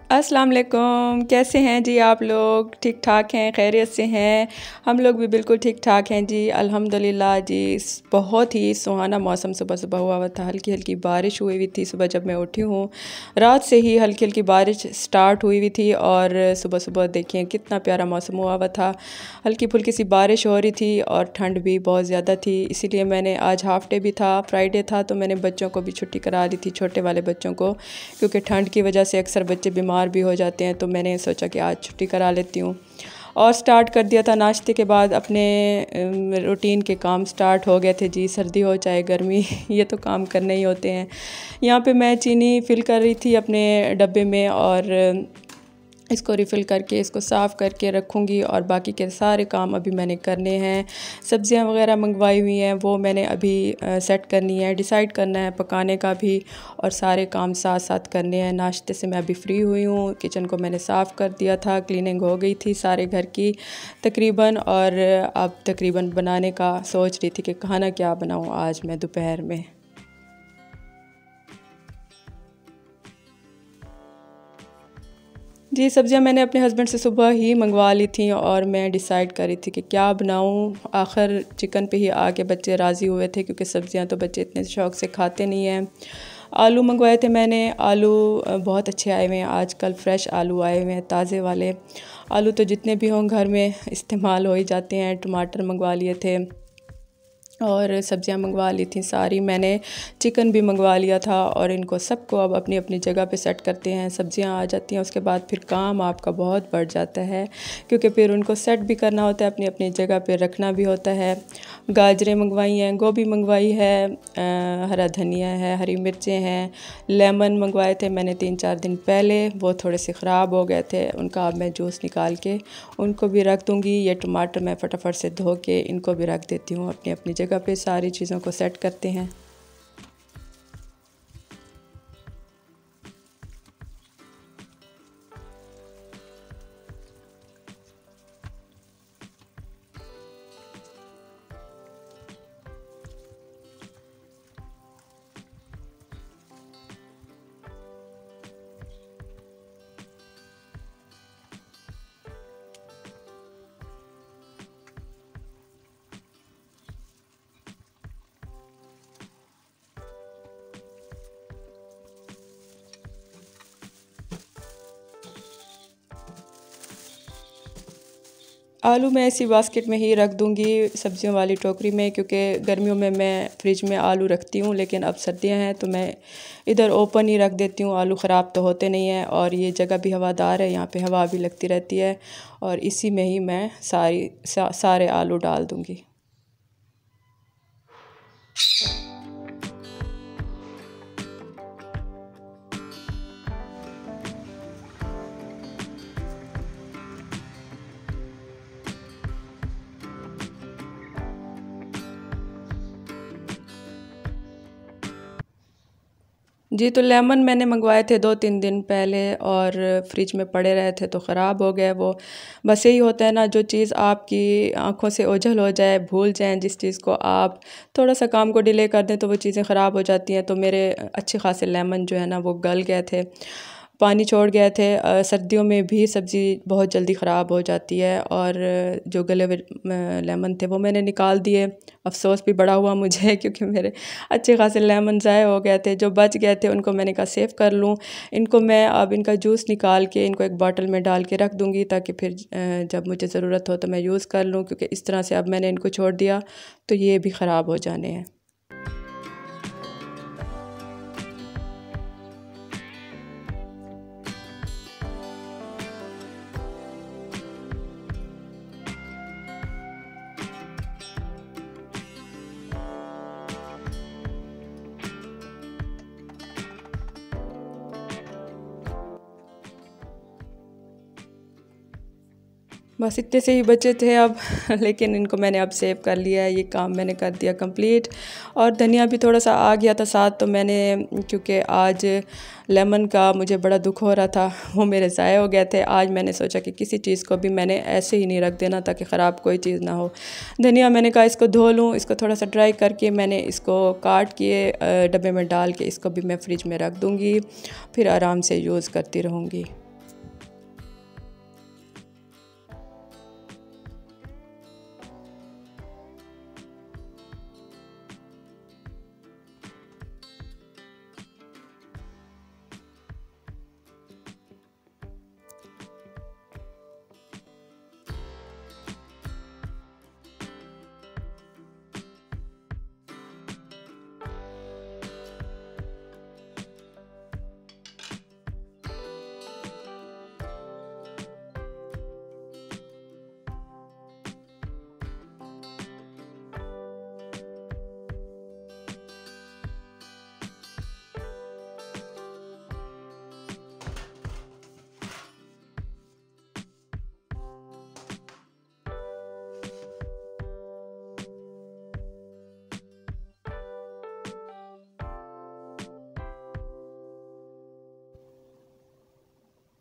अस्सलाम वालेकुम। कैसे हैं जी आप लोग? ठीक ठाक हैं, खैरियत से हैं? हम लोग भी बिल्कुल ठीक ठाक हैं जी, अल्हम्दुलिल्लाह जी। बहुत ही सुहाना मौसम सुबह सुबह हुआ हुआ था, हल्की हल्की बारिश हुई हुई थी सुबह जब मैं उठी हूँ। रात से ही हल्की हल्की बारिश स्टार्ट हुई हुई थी और सुबह सुबह देखिए कितना प्यारा मौसम हुआ हुआ था। हल्की फुल्की सी बारिश हो रही थी और ठंड भी बहुत ज़्यादा थी, इसीलिए मैंने आज हाफ़ डे भी था, फ्राइडे था, तो मैंने बच्चों को भी छुट्टी करा ली थी, छोटे वाले बच्चों को, क्योंकि ठंड की वजह से अक्सर बच्चे बीमार भी हो जाते हैं। तो मैंने सोचा कि आज छुट्टी करा लेती हूँ और स्टार्ट कर दिया था। नाश्ते के बाद अपने रूटीन के काम स्टार्ट हो गए थे जी। सर्दी हो चाहे गर्मी ये तो काम करने ही होते हैं। यहाँ पे मैं चीनी फिल कर रही थी अपने डब्बे में और इसको रिफ़िल करके इसको साफ़ करके रखूँगी और बाकी के सारे काम अभी मैंने करने हैं। सब्ज़ियाँ वग़ैरह मंगवाई हुई हैं वो मैंने अभी सेट करनी है, डिसाइड करना है पकाने का भी, और सारे काम साथ साथ करने हैं। नाश्ते से मैं अभी फ्री हुई हूँ, किचन को मैंने साफ़ कर दिया था, क्लीनिंग हो गई थी सारे घर की तकरीबन, और अब तकरीबन बनाने का सोच रही थी कि खाना क्या बनाऊँ आज मैं दोपहर में। जी, सब्ज़ियाँ मैंने अपने हस्बैंड से सुबह ही मंगवा ली थी और मैं डिसाइड कर रही थी कि क्या बनाऊँ। आखिर चिकन पे ही आके बच्चे राज़ी हुए थे, क्योंकि सब्ज़ियाँ तो बच्चे इतने शौक़ से खाते नहीं हैं। आलू मंगवाए थे मैंने, आलू बहुत अच्छे आए हुए हैं आजकल, फ़्रेश आलू आए हुए हैं, ताज़े वाले। आलू तो जितने भी हों घर में इस्तेमाल हो ही जाते हैं। टमाटर मंगवा लिए थे और सब्ज़ियाँ मंगवा ली थी सारी मैंने, चिकन भी मंगवा लिया था, और इनको सबको अब अपनी अपनी जगह पे सेट करते हैं। सब्ज़ियाँ आ जाती हैं, उसके बाद फिर काम आपका बहुत बढ़ जाता है, क्योंकि फिर उनको सेट भी करना होता है, अपनी अपनी जगह पे रखना भी होता है। गाजरें मंगवाई हैं, गोभी मंगवाई है, हरा धनिया है, हरी मिर्चें हैं, लेमन मंगवाए थे मैंने 3-4 दिन पहले, वो थोड़े से ख़राब हो गए थे, उनका अब मैं जूस निकाल के उनको भी रख दूँगी। ये टमाटर मैं फटाफट से धो के इनको भी रख देती हूँ अपनी अपनी जगह पे। सारी चीज़ों को सेट करते हैं। आलू मैं ऐसी बास्केट में ही रख दूँगी, सब्जियों वाली टोकरी में, क्योंकि गर्मियों में मैं फ्रिज में आलू रखती हूँ, लेकिन अब सर्दियाँ हैं तो मैं इधर ओपन ही रख देती हूँ। आलू ख़राब तो होते नहीं हैं और ये जगह भी हवादार है, यहाँ पे हवा भी लगती रहती है, और इसी में ही मैं सारे आलू डाल दूँगी। जी, तो लेमन मैंने मंगवाए थे 2-3 दिन पहले और फ्रिज में पड़े रहे थे तो ख़राब हो गए वो। बस यही होता है ना, जो चीज़ आपकी आँखों से ओझल हो जाए, भूल जाएँ जिस चीज़ को, आप थोड़ा-सा काम को डिले कर दें तो वो चीज़ें ख़राब हो जाती हैं। तो मेरे अच्छे ख़ासे लेमन जो है ना वो गल गए थे, पानी छोड़ गए थे। सर्दियों में भी सब्ज़ी बहुत जल्दी ख़राब हो जाती है, और जो गले हुए लेमन थे वो मैंने निकाल दिए। अफ़सोस भी बड़ा हुआ मुझे क्योंकि मेरे अच्छे खासे लेमन ज़ाय हो गए थे। जो बच गए थे उनको मैंने कहा सेव कर लूँ। इनको मैं अब इनका जूस निकाल के इनको एक बॉटल में डाल के रख दूँगी, ताकि फिर जब मुझे ज़रूरत हो तो मैं यूज़ कर लूँ, क्योंकि इस तरह से अब मैंने इनको छोड़ दिया तो ये भी ख़राब हो जाने हैं। बस इतने से ही बचे थे अब लेकिन इनको मैंने अब सेव कर लिया है, ये काम मैंने कर दिया कंप्लीट। और धनिया भी थोड़ा सा आ गया था साथ, तो मैंने, क्योंकि आज लेमन का मुझे बड़ा दुख हो रहा था, वो मेरे ज़ाय हो गए थे। आज मैंने सोचा कि किसी चीज़ को भी मैंने ऐसे ही नहीं रख देना, ताकि ख़राब कोई चीज़ ना हो। धनिया मैंने कहा इसको धो लूँ, इसको थोड़ा सा ड्राई करके मैंने इसको काट के डब्बे में डाल के इसको भी मैं फ्रिज में रख दूँगी, फिर आराम से यूज़ करती रहूँगी।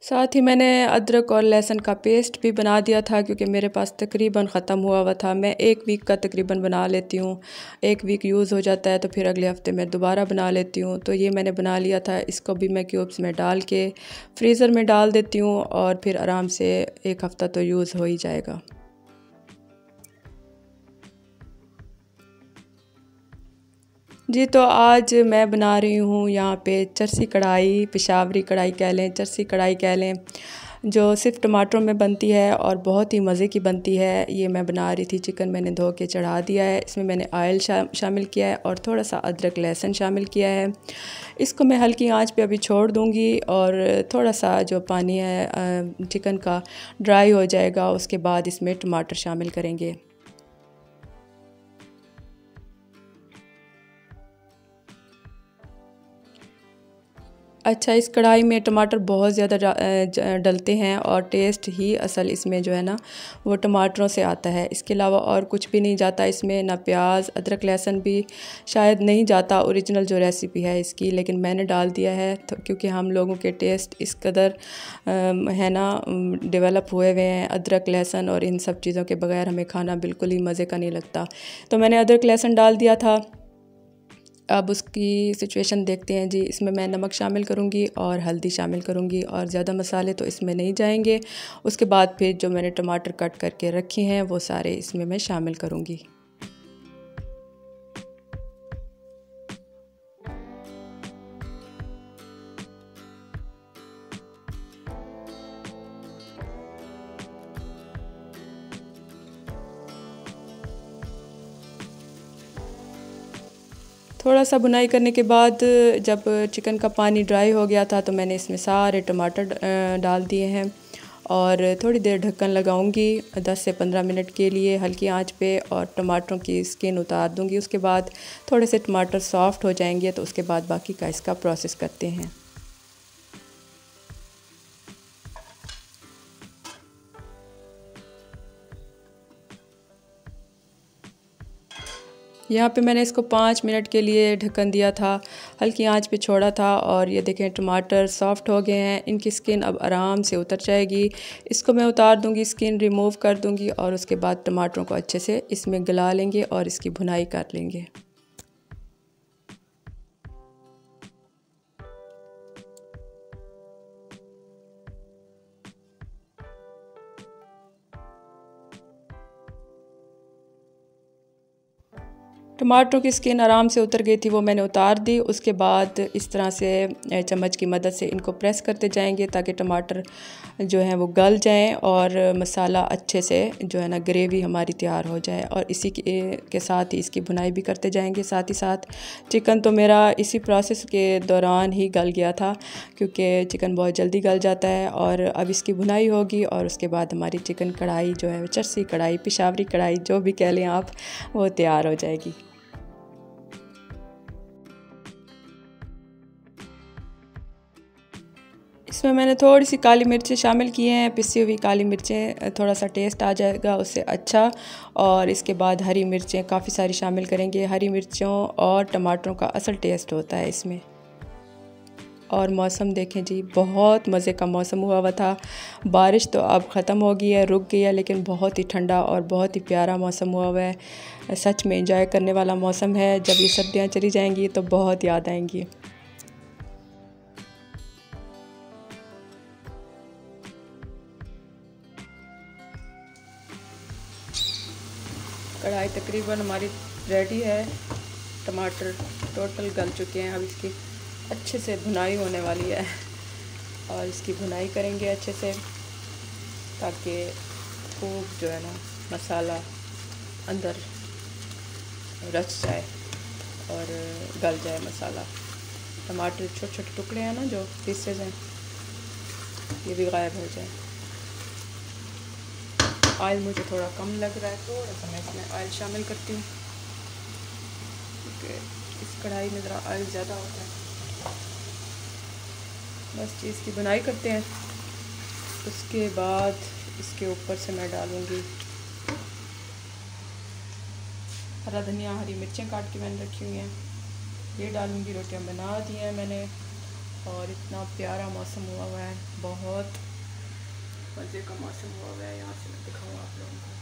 साथ ही मैंने अदरक और लहसुन का पेस्ट भी बना दिया था, क्योंकि मेरे पास तकरीबन ख़त्म हुआ हुआ था। मैं एक वीक का तकरीबन बना लेती हूँ, एक वीक यूज़ हो जाता है तो फिर अगले हफ्ते मैं दोबारा बना लेती हूँ। तो ये मैंने बना लिया था, इसको भी मैं क्यूब्स में डाल के फ्रीज़र में डाल देती हूँ और फिर आराम से एक हफ़्ता तो यूज़ हो ही जाएगा। जी, तो आज मैं बना रही हूँ यहाँ पे चरसी कढ़ाई, पेशावरी कढ़ाई कह लें, चरसी कढ़ाई कह लें, जो सिर्फ टमाटरों में बनती है और बहुत ही मज़े की बनती है। ये मैं बना रही थी। चिकन मैंने धो के चढ़ा दिया है, इसमें मैंने ऑयल शामिल किया है और थोड़ा सा अदरक लहसुन शामिल किया है। इसको मैं हल्की आंच पे अभी छोड़ दूँगी और थोड़ा सा जो पानी है चिकन का ड्राई हो जाएगा, उसके बाद इसमें टमाटर शामिल करेंगे। अच्छा, इस कढ़ाई में टमाटर बहुत ज़्यादा डलते हैं और टेस्ट ही असल इसमें जो है ना वो टमाटरों से आता है। इसके अलावा और कुछ भी नहीं जाता इसमें, ना प्याज अदरक लहसुन भी शायद नहीं जाता ओरिजिनल जो रेसिपी है इसकी, लेकिन मैंने डाल दिया है तो क्योंकि हम लोगों के टेस्ट इस कदर है ना डेवलप हुए हुए हैं। अदरक लहसुन और इन सब चीज़ों के बगैर हमें खाना बिल्कुल ही मज़े का नहीं लगता। तो मैंने अदरक लहसुन डाल दिया था। अब उसकी सिचुएशन देखते हैं जी। इसमें मैं नमक शामिल करूँगी और हल्दी शामिल करूँगी और ज़्यादा मसाले तो इसमें नहीं जाएंगे। उसके बाद फिर जो मैंने टमाटर कट करके रखे हैं वो सारे इसमें मैं शामिल करूँगी। थोड़ा सा भुनाई करने के बाद जब चिकन का पानी ड्राई हो गया था तो मैंने इसमें सारे टमाटर डाल दिए हैं और थोड़ी देर ढक्कन लगाऊंगी 10 से 15 मिनट के लिए हल्की आंच पे और टमाटरों की स्किन उतार दूंगी। उसके बाद थोड़े से टमाटर सॉफ्ट हो जाएंगे तो उसके बाद बाकी का इसका प्रोसेस करते हैं। यहाँ पे मैंने इसको 5 मिनट के लिए ढक्कन दिया था, हल्की आंच पे छोड़ा था और ये देखें टमाटर सॉफ़्ट हो गए हैं। इनकी स्किन अब आराम से उतर जाएगी। इसको मैं उतार दूंगी, स्किन रिमूव कर दूंगी और उसके बाद टमाटरों को अच्छे से इसमें गला लेंगे और इसकी भुनाई कर लेंगे। टमाटरों की स्किन आराम से उतर गई थी, वो मैंने उतार दी। उसके बाद इस तरह से चम्मच की मदद से इनको प्रेस करते जाएंगे ताकि टमाटर जो हैं वो गल जाएं और मसाला अच्छे से जो है ना ग्रेवी हमारी तैयार हो जाए। और इसी के साथ ही इसकी भुनाई भी करते जाएंगे। साथ ही साथ चिकन तो मेरा इसी प्रोसेस के दौरान ही गल गया था, क्योंकि चिकन बहुत जल्दी गल जाता है। और अब इसकी भुनाई होगी और उसके बाद हमारी चिकन कढ़ाई जो है, चरसी कढ़ाई, पेशावरी कढ़ाई, जो भी कह लें आप, वो तैयार हो जाएगी। इसमें मैंने थोड़ी सी काली मिर्चें शामिल की हैं, पिसी हुई काली मिर्चें, थोड़ा सा टेस्ट आ जाएगा उससे अच्छा। और इसके बाद हरी मिर्चें काफ़ी सारी शामिल करेंगे। हरी मिर्चों और टमाटरों का असल टेस्ट होता है इसमें। और मौसम देखें जी, बहुत मज़े का मौसम हुआ हुआ था। बारिश तो अब ख़त्म हो गई है, रुक गई है, लेकिन बहुत ही ठंडा और बहुत ही प्यारा मौसम हुआ हुआ है। सच में एंजॉय करने वाला मौसम है। जब ये सर्दियाँ चली जाएंगी तो बहुत याद आएंगी। कढ़ाई तकरीबन हमारी रेडी है। टमाटर टोटल गल चुके हैं। अब इसकी अच्छे से भुनाई होने वाली है और इसकी भुनाई करेंगे अच्छे से, ताकि खूब जो है ना मसाला अंदर रच जाए और गल जाए मसाला। टमाटर छोटे छोटे टुकड़े हैं ना, जो पीसेज हैं, ये भी गायब हो जाए। ऑयल मुझे थोड़ा कम लग रहा है, थोड़ा सा मैं इसमें ऑयल शामिल करती हूँ, क्योंकि इस कढ़ाई में ज़रा ऑयल ज़्यादा होता है। बस चीज़ की बुनाई करते हैं। उसके बाद इसके ऊपर से मैं डालूँगी हरा धनिया, हरी मिर्चें काट के मैंने रखी हुई हैं, ये डालूँगी। रोटियां बना दी हैं मैंने और इतना प्यारा मौसम हुआ है, बहुत मज़े का मौसम हुआ है। यहाँ से मैं दिखाऊँ आप लोगों को।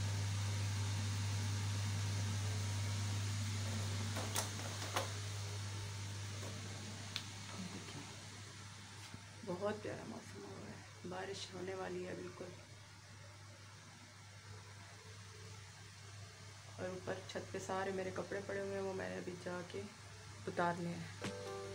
बहुत प्यारा मौसम हुआ है, बारिश होने वाली है बिल्कुल। और ऊपर छत पे सारे मेरे कपड़े पड़े हुए हैं, वो मैंने अभी जाके उतारने हैं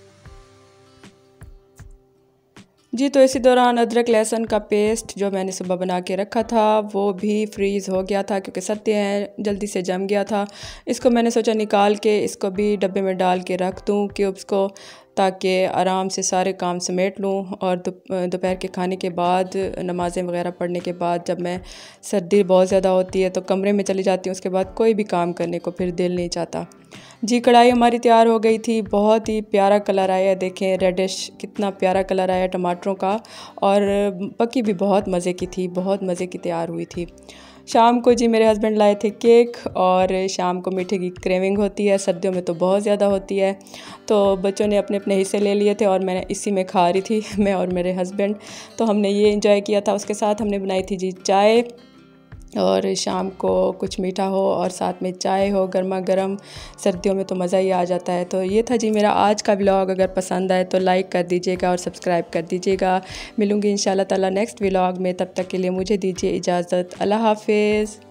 जी। तो इसी दौरान अदरक लहसुन का पेस्ट जो मैंने सुबह बना के रखा था वो भी फ्रीज़ हो गया था, क्योंकि सर्दी है, जल्दी से जम गया था। इसको मैंने सोचा निकाल के इसको भी डब्बे में डाल के रख दूँ क्यूब्स को, ताकि आराम से सारे काम समेट लूँ। और दोपहर के खाने के बाद, नमाज़ें वगैरह पढ़ने के बाद, जब मैं सर्दी बहुत ज़्यादा होती है तो कमरे में चली जाती हूँ, उसके बाद कोई भी काम करने को फिर दिल नहीं चाहता जी। कढ़ाई हमारी तैयार हो गई थी, बहुत ही प्यारा कलर आया, देखें रेडिश कितना प्यारा कलर आया टमाटरों का। और पकी भी बहुत मज़े की थी, बहुत मज़े की तैयार हुई थी। शाम को जी मेरे हस्बैंड लाए थे केक, और शाम को मीठे की क्रेविंग होती है, सर्दियों में तो बहुत ज़्यादा होती है। तो बच्चों ने अपने अपने हिस्से ले लिए थे और मैं इसी में खा रही थी मैं और मेरे हस्बैंड। तो हमने ये इंजॉय किया था। उसके साथ हमने बनाई थी जी चाय, और शाम को कुछ मीठा हो और साथ में चाय हो गर्मा गर्म, सर्दियों में तो मज़ा ही आ जाता है। तो ये था जी मेरा आज का व्लॉग। अगर पसंद आए तो लाइक कर दीजिएगा और सब्सक्राइब कर दीजिएगा। मिलूँगी इंशाल्लाह ताला नेक्स्ट व्लॉग में, तब तक के लिए मुझे दीजिए इजाज़त। अल्लाह हाफिज़।